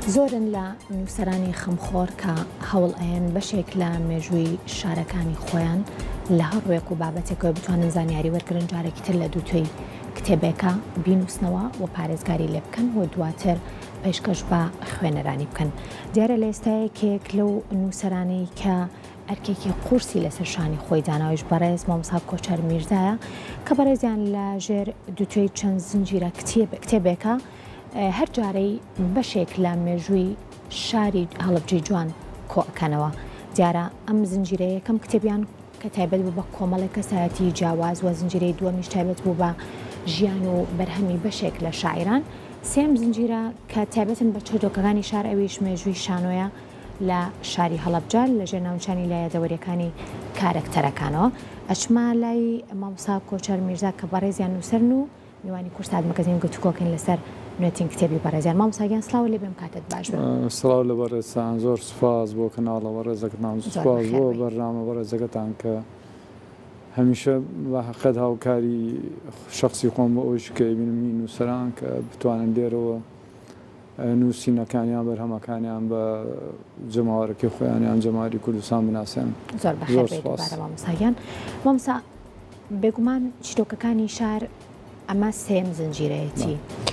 زۆرن لە نووسەرانی خەمخۆر کە هەوڵ ئەیەن بەشێک لە مێژووی شارەکانی خۆیان لە هەر ڕوێک و بابەتێکەوە بتوانن زانیاری وەرگرن جارێکی تر لە دووتۆی کتێبێکە بینووسنەوە و پارێزگاری لێ بکەن و دواتر پێشکەش بە خوێنەرانی بکەن. دیارە لە ئێستایەکێک لەو نووسەرانەی کە ئەرکێکی قورسی لەسەر شانی خۆی داناویش بەڕێز مامۆستا کۆچەر میرزایە کە بەڕێزیان لە ژێر دووتۆی چەند زنجیرە کتێبێکە هەر جارەی بەشێک لە مێژووی شاری هەڵبجەی جوان کۆکەنەوە. دیارە ئەم زنجیرە یەکەم کتێبیان کە تایبەت بوو بە کۆمەڵی کەسایەتی جیاواز و زنجیرەی دووەمیش تایبەت بوو بە ژیان و بەرهەمی بەشێک لە شاعران. سێم زنجیرە کە تایبەتن بە چۆدۆکەکانی شار ئەویش مێژووی شانۆیە لە شاری هەڵەبجە لە ژێر ناونچانی لایەدەوەریەکانی کارکتەرەکانەوە. ئەچما لای مامۆستا کۆچەر میرزا کە بەڕێزیان نووسەرن و میوانی کورسات مەگەزین گفتوگۆکەین لەسەر نوێترین کتێبی بەڕێزیان. مامۆستاگیان سڵاو لێ بێم کاتت باش بێت. سڵاو لە بەڕێزتان، زۆر سوپاس بۆ کەناڵە بەڕێزەکەتان، سوپاس بۆ بەرنامە بەڕێزەکەتان کە هەمیشە بە حەقەت هاوکاری شخصی خۆم بۆ ئەوش کە بینمی نووسەران کە بتوانن لێرەوە نووسینەکانیان بەرهەمەکانیان بە جەماوەرەکەی خۆیانیان جەماوەری کوردستان بناسیان. زۆر بەخێر بێت دووبارە مامۆستاگیان. مامۆستا بێگومان چیرۆکەکانی شار ئەمە سێم زنجیرەیەتی.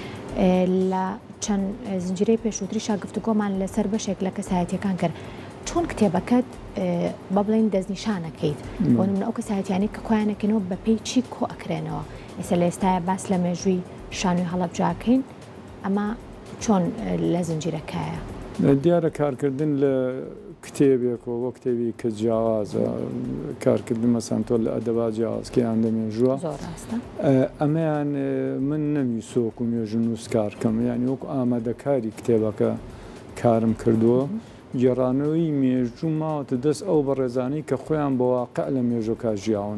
لە چەند زنجیرەی پێشووتریشا گفتوگۆمان لەسەر بەشێک لە کەسایەتیەکان کرد. چۆن کتێبەکەت بە بڵێن دەستنیشانەکەیت بۆ نمونە ئەو کەسایەتیانەی کە کۆیانەکەنەوە بە پێی چی کۆ ئەکرێنەوە؟ ئێستا لە ئێستایە باس لە مێژووی شانۆی هەڵەبجاکەین، ئەمە چۆن لە زنجیرەکایە؟ دیارە کارکردن لە کتێبێکەوە بۆ کتێبی کە جیاوازە، کارکردن مەسەن تۆ لە ئەدەبا جیاوازکەیان دەمێژووە، ئەمەیان من نەویسۆک و مێژوو نووسکارکەم، یعنی وەکو ئامادەکاری کتێبەکە کارم کردووە. گێڕانەوەی مێژوو ماوەتە دەست ئەو بەڕێزانەی کە خۆیان بە واقع لە مێژۆکە ژیاون.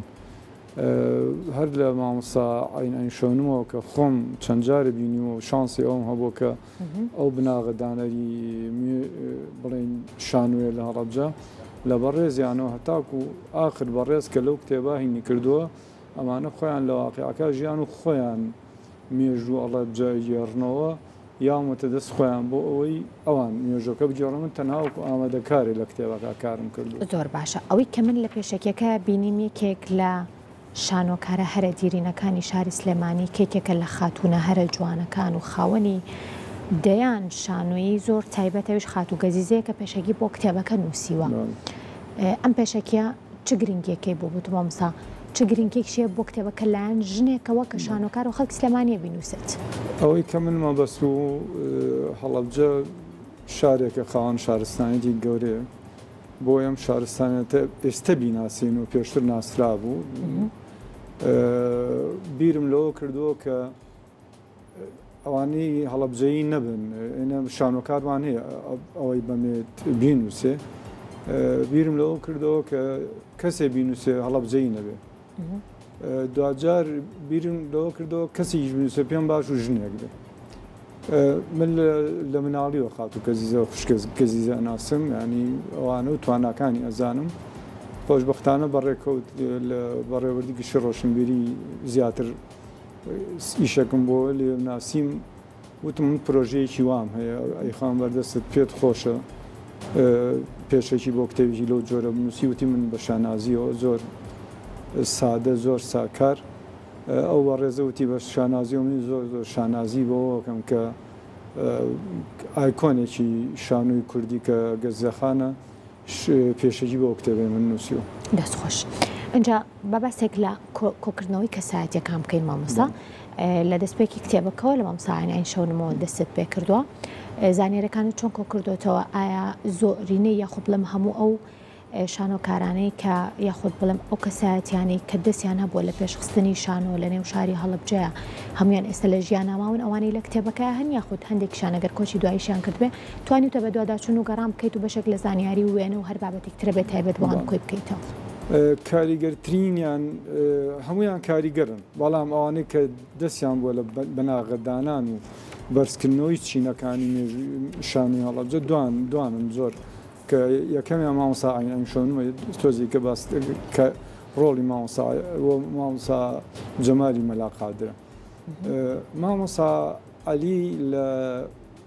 هەر لە مامۆستا ئاینشەونمەوە کە خۆم چەند جارە بینیوە و شانسی ئەوم هەبوو کە ئەو بناغەدانەری بڵێن شانوێ لە هەڵەبجە لە بەڕێزیانەوە هەتاکو ئاخر بەڕێز کە لەو کتێبا هینی کردووە، ئەمانە خۆیان لە واقعەکە ژیان و خۆیان مێژوو هەڵەبجە گێڕنەوە یاومەتە دەست خۆیان بۆ ئەوەی ئەوان مێژۆکە بگێڕن. من تەنهاوەکو ئامادەکاری لە کتێبەکە کارم کردو. زۆر باشە. ئەوەی کە من لە پێشەکێکە بینیم یەکێک لە شانۆکارە هەرە دیرینەکانی شاری سلێمانی، کێکێکە لە خاتونە هەرە جوانەکان و خاوەنی دەیان شانۆیی زۆر تایبەتەویش خاتو گەزیزەیە کە پێشەکی بۆ کتێبەکە نووسیوە. ئەم پێشەکیە چ گرنگێکی بۆ بوو مامۆستا؟ چ گرنگێکیە بۆ کتێبەکە لایەن ژنێکەوە کە شانۆکار و خەڵکی سلێمانیە بینووسێت؟ ئەوەی کە من مەبەست و هەڵەبجە شارێکە خاوەن شارستانێتی گەورەیە، بۆ ئەم شارستانێتە ئێستا بیناسین و پێشتر ناسرا بوو. بیرم لەوە کردووە کە ئەوانەی هەڵەبجەیی نەبن، ئێنە شانۆکاروان هەیە ئەوەی بەمێت بینووسێ. بیرم لەوە کردەوە کە کەسێ بینووسێ هەڵەبجەیی نەبێ. دوجار بیرم لەوە کردەوە کەسی بینووسێ پێم باش و ژنێک بێ. من لە مناڵیەوە خاتو کەزیزە و خوشکەزیزە ئەناسم، ینی ئەوانە و تواناکانی ئەزانم. خۆشبەختانە بەڕێکەوت لە بەڕێوەردی گشتی ڕۆشنبیری زیاتر ئیشەکەم بۆ لێ ناسیم، وتم من پرۆژەیەکی وام هەیە، ئەیخان بەردەستت پێت خۆشە پێشێکی بۆ کتێبێکی لەو جۆرە بنووسی. وتی من بە شانازیەوە زۆر سادە زۆر ساکار ئەو بەڕێزە وتی بە شانازی و من زۆر زۆر شانازی بۆەوەکەم کە ئایکۆنێکی شانووی کوردی کە گەزەخانە پێشەکی بۆ کتێبێ من نووسیوە. دەستخۆش. ئەجا بەبەستێک لە کۆکردنەوەی کەسایەتیەکان بکەین مامۆستا. لە دەستپێکی کتێبەکەەوە لە مامۆستا ئاینشەونمەوە دەستت پێ کردووە، زانیێرەکانت چۆن کۆکردوێتەوە؟ ئایا زۆرینەی یاخود بڵێم هەموو ئەو شانۆکارانەی کە یاخود بڵێم ئەو کەسایەتیانەی کە دەستیان هەبووە لە پێشخستنی شانۆ لە نێو شاری هەڵەبجەیە هەمویان ئێستا لە ژیان ناماون ئەوانەی لە کتێبەکە هەن یاخود هەندێکیشان ئەگەر کۆچی دواییشیان کردبێ توانیتە بە دوواداچوون و گەڕام بکەیت و بەشێک لە زانیاری و وێنە و هەر بابەتێک ترە بێت تایبەت بۆوان کۆی بکەیتەوە؟ کاریگەرترینیان هەمویان کاریگەرن، بەڵام ئەوانەی کە دەستیان بۆ لە بەناغەدانان و بەرزکردنەوەی چینەکانی شانۆی هەڵەبجە دوانن زۆر، کە یەکەمیان مامۆستا ئاینشەونمە تۆزی کە باس کە ڕۆڵی مامۆستا جەمالی مەلا قادرە. مامۆستا عەلی لە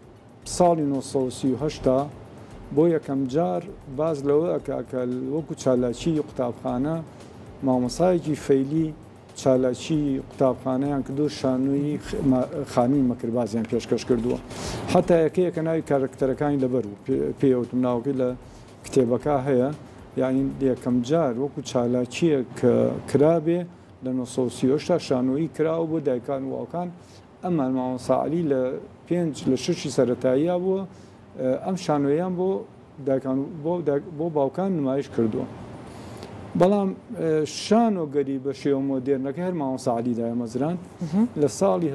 ساڵی 1930 بۆ یەکەم جار باز لەوە کە وەکو چالاکی قوتابخانە مامۆسایەکی فەیلی چالاکی قوتابخانەیان کردو شانۆی خانی مەکربازیان پێشکەش کردووە حتا یەکەیەکە ناوی کارکتەرەکانی لەبەر و پێوتم ناوەکەی لە کتێبەکە هەیە یعنی یەکەم جار وەکو چالاکیە کە کرابێ لە 1930 شانۆیی کراوە بۆ دایکان و ئاوکان ئەمە مامۆستا عەلی لە 5 لە 6 سەرەتاییە بووە ئەم شانۆیان بۆ باوکان نمایش کردووە بەڵام شانۆگەری بە شێوە مۆدێرنەکە هەر مامۆستا عەلیدایە مەزران لە ساڵی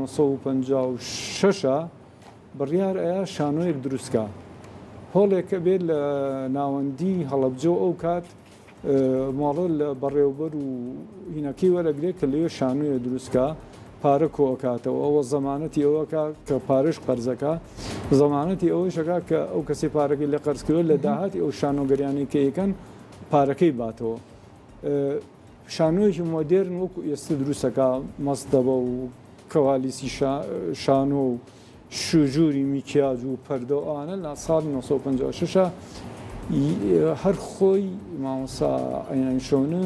1956 بڕیار ئەیە شانۆیەک دروستکە هۆڵێکە بێت لە ناوەندی هەڵەبجە ئەو کات ماڵە لە بەڕێوبەر و هینەکەی وەرەگرێت کە لەوێ شانۆیە دروستکە پارە کۆکاتەوە ئەوە زەمانەتی ئەوەکە کە پارش قەرزەکە زەمانەتی ئەوەشەکە کە ئەو کەسی پارەکەی لە قەرزکردو لە داهاتی ئەو شانۆگەریانی کە یەکەن پارەکەی باتەوە شانۆیەکی مۆدێرن وەکو ئێستا دروستەکە مەستەبە و کەوالیسی شانۆ و شوژوری میکیاج و پەردە ئەوانە لە ساڵی 1956 هەر خۆی مامۆستا ئەینشتۆن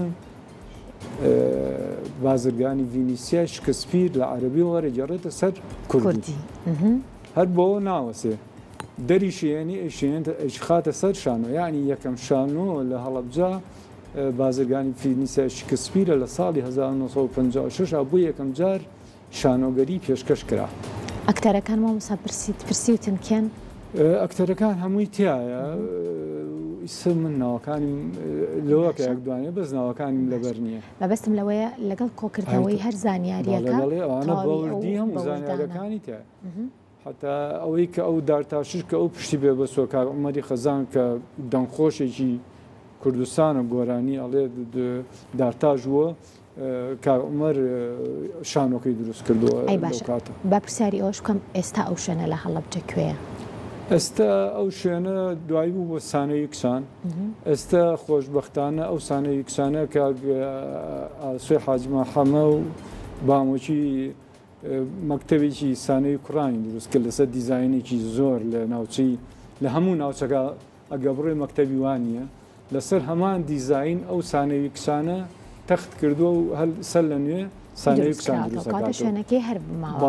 بازرگانی ڤینیسیای شکسپیر لە عەرەبی وەرەگەڕێتە سەر کوردی هەر بۆەوە ناوەسێ دەری شێنی ئەیشخاتە سەر شانۆ یعنی یەکەم شانۆ لە هەڵەبجە بازرگانی ڤینیسیای شکسپیرە لە ساڵی 1956 بوو یەکەم جار شانۆگەری پێشکەش کرا ئەکتەرەکان مامۆستا پرسیوتن کێن ئەکتەرەکان هەمووی تایە ئیسم من ناوەکانیم لەوەکە یەکدوانێ بەس ناوەکانیم لەبەر نییە مەبەستم لەوەیە لەگەڵ کۆکردنەوەی هەر زانیاریەکە ئەوانە باوردی هەموو زانیارەکانی تایە حتا ئەوەی کە ئەو دارتاشش کە ئەو پشتی بێ بەسۆ کار عومەری خەزان کە دەنگخۆشێکی کوردستانە گۆرانی ئەڵێ دارتاژووە کار عومەر شانۆکەی دروست کردووە کاتە با پرسیاری ئەوش بکەم ئێستا ئەو شوێنە لە هەڵەبجە کوێیە ئێستا ئەو شوێنە دوایی بوو بۆ سانەی یەکسان ئێستا خۆشبەختانە ئەو سانەی یەکسانە کە ئاسوێ حاجی ماحەمە و بامۆکی مەکتەبێکی سانەی کوڕانی دروست کرد لەسەر دیزاینێکی زۆر لە ناوچەی لە هەموو ناوچەکە ئەگە بڕێ مەکتەبی وانە لەسەر هەمان دیزاین ئەو سانەی یەکسانە تەخت کردووە و هەل سەر لە نوێ شوێنەکەی هەر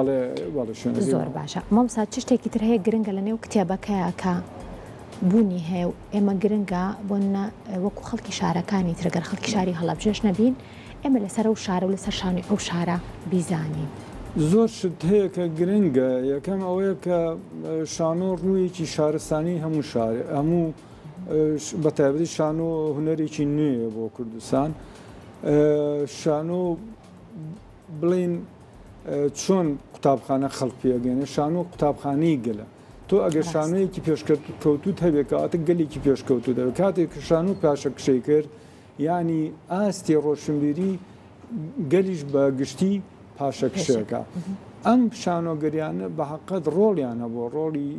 زۆر باشە مامۆستا چ شتێکی تر هەیە گرنگە لە نێو کتێبەکەیە کە بوونی هەیە و ئێمە گرنگە بۆنە وەکو خەڵکی شارەکانی ترگەر خەڵکی شاری هەڵەبجەش نەبین ئێمە لەسەر ئەو شارە و لەسەر شانوی ئەو شارە بیزانین زۆر شت هەیە کە گرنگە یەکەم ئەوەیە کە شانۆ ڕوویەکی شارستانی هەموو شارێ هەموو بەتایبەتی شانۆ هونەرێکی نوێیە بۆ کوردستان شانۆ بڵین چۆن قوتابخانە خەڵک پێگەێنێ شانۆ قوتابخانەی گەلە تۆ ئەگەر شانۆیەکی پێشکەوتوت هەبێت کەواتە گەلێکی پێشکەوتو دەبێت کاتێک کە شانۆ پاشە کشەی کرد ینی ئاستی ڕۆشنبیری گەلیش بە گشتی پاشە کشەکە ئەم شانۆگەریانە بە حەقەت ڕۆڵیانە بۆ ڕۆڵی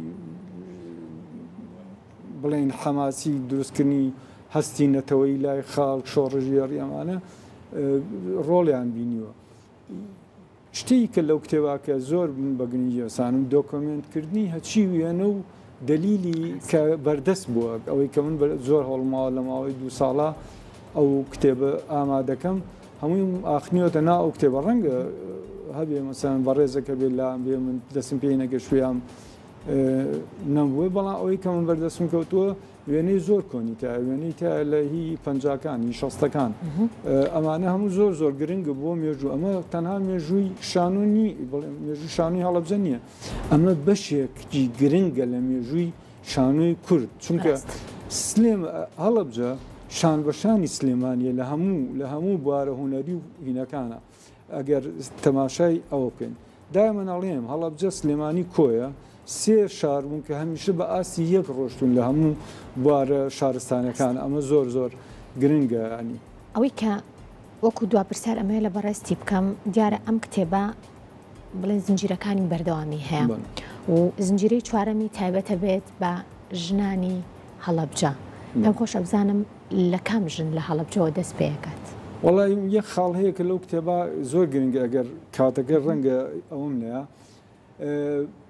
بڵێن حەماسی دروستکردنی هەستی نەتەوەی لای خاڵک شۆڕژێڕی ئەمانە ڕۆڵیان بینیوە شتی کە لەو کتێواکە زۆر من بەگرنگی ئەسانم دۆکۆمنتکردنی هەچی وێنە و دلیلی کە بەردەست بووە ئەوەی کە من زۆر هەڵماوە لە ماوەی 2 ساڵە ئەو کتێبە ئامادەکەم هەمووی ئاخنیۆتە نا ئەو کتێبە ڕەنگە هەبێ مەسەن بەڕێزەکە بێت لام بێ من دەستم پێی نەگەشتویان نەبووی بەڵام ئەوەی کە من بەردەستم کەوتووە وێنەی زۆر کۆنی تا وێنەی تا لە هی پەنجاکانی شەستەکان ئەمانە هەموو زۆر زۆر گرنگە بۆ مێژوو ئەمە تەنها مێژووی شانۆنی مێژوو شانوی هەڵەبجە نییە ئەمە بەشێکی گرنگە لە مێژووی شانۆی کورد چونکە سلێم هەڵەبجە شان بەشانی سلێمانیە لە هەموو بوارە هوەری و هینەکانە ئەگەر تەماشای ئەوە بکەین دایمە ناڵێم هەڵەبجە سلێمانی کۆیە سێ شار بوون کە هەمیشە بە ئاستی یەک ڕۆشتون لە هەموو بوارە شارستانەکان ئەمە زۆر زۆر گرنگە ینی ئەوەی کە وەکو دوا پرسیار ئەمەیە لە بەڕاستی بکەم دیارە ئەم کتێبە بڵێن زنجیرەکانی بەردەوامی هەیە و زنجیرەی چوارەمی تایبەتە بێت بە ژنانی هەڵەبجە پێم خۆشە بزانم لە کام ژن لە هەڵەبجەوە دەست پێکات وەڵای یەک خاڵ هەیە کە لەو کتێبە زۆر گرنگە ئەگەر کاتەکە ڕەنگە ئەوم لەیە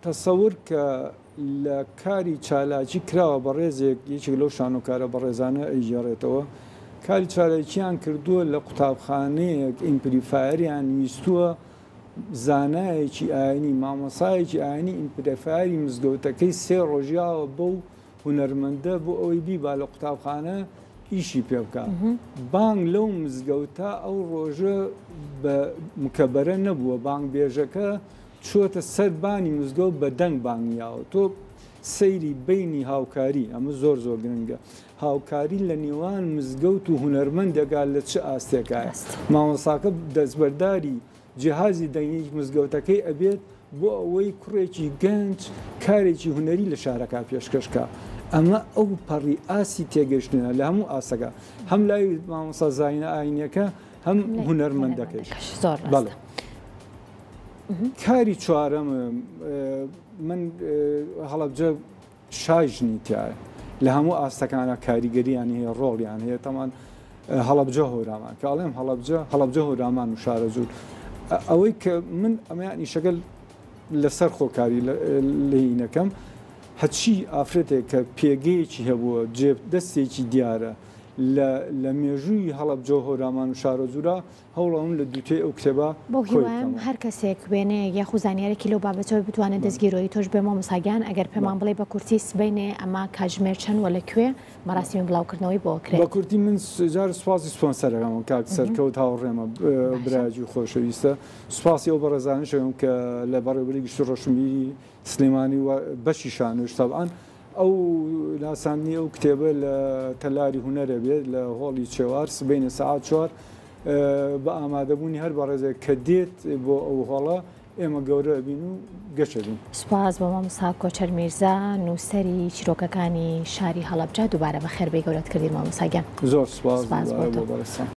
تەسەور کە لە کاری چالاکی کراوە بە ڕێزێک یەکێک لەو شانۆکارە بە ڕێزانە ئەیژێڕێتەوە کاری چالاکییان کردووە لە قوتابخانەیەک ئیمپریفایریان ویستووە زانایەکی ئاینی مامۆسایەکی ئاینی ئیمپریفایری مزگەوتەکەی سێ ڕۆژیاوە بەو هونەرمەندە بۆ ئەوەی بیبا لە قوتابخانە ئیشی پێ بکە بانگ لەو مزگەوتە ئەو ڕۆژە بە مکەبەرە نەبووە بانگ بێژەکە چۆتە سەربانی مزگەوت بە دەنگ بانگیاوە تۆ سەیری بینی هاوکاری ئەمە زۆر زۆر گرنگە هاوکاری لە نێوان مزگەوت و هونەرمەندێکا لە چه ئاستێکایە مامۆساکە دەستبەرداری جیهازی دەنگی مزگەوتەکەی ئەبێت بۆ ئەوەی کوڕێکی گەنج کارێکی هونەری لە شارەکە پێشکەشکە ئەمە ئەو پەڕی ئاسی تێگەشتنە لە هەموو ئاسەکە هەم لای مامۆستا زاینە ئاینەکە هەم هونەرمەندەکەی بەڵێ کاری چوارەم من هەڵەبجە شاژنی تایە لە هەموو ئاستەکانە کاریگەریانی هەیە ڕۆڵیان هەیە تەمان هەڵەبجە هۆرامان کە ئەڵێم هەڵەبجە هۆرامان و شارە زوور ئەوەی کە من ئەمەیان ئیشەکە لەسەر خۆکاری لەینەکەم هەچی ئافرەتێک کە پێگەیەکی هەبووە جێب دەستێکی دیارە لە مێژووی هەڵەبجە هۆرامان و شارە زوورە هەوڵەون لە دووتێ ئەو کتێبە بۆ هیوایم هەر کەسێک وێنێ یاخو زانیارێکی لەو بابەتەوەی بتوانێت دەستگیرۆی تۆش بێ مامۆساگیان ئەگەر پێمان بڵێ بە کورتی سبینێ ئەمە کاژمێر چەند وە لەکوێ مەراسیمی بڵاوکردنەوەی بۆ کرێت بە کورتی من جار سوپاسی سپۆنسەرەکەم کاک سەرکەوت هاوڕێمە براجی خۆشەویستە سوپاسی ئەو بەڕێزانشەوەم کە لە بەڕێوەبەری گشت و ڕۆشنبیری سلێمانی و بەشی شانوش تەبعاً ئەو ناساندنی ئەو کتێبە لە تەلاری هونەرە بێت لە هۆڵی چێوار سبینە سەعات 4 بە ئامادەبوونی هەر بە ڕێزێک کە دێت بۆ ئەو هۆڵە ئێمە گەورە بین و گەشەبین سوپاس بە مامۆستا کۆچەر میرزا نووسەری چیرۆکەکانی شاری هەڵەبجە دووبارە بە خێربەی گەورەت کردی مامۆساگیان زۆر سوپاس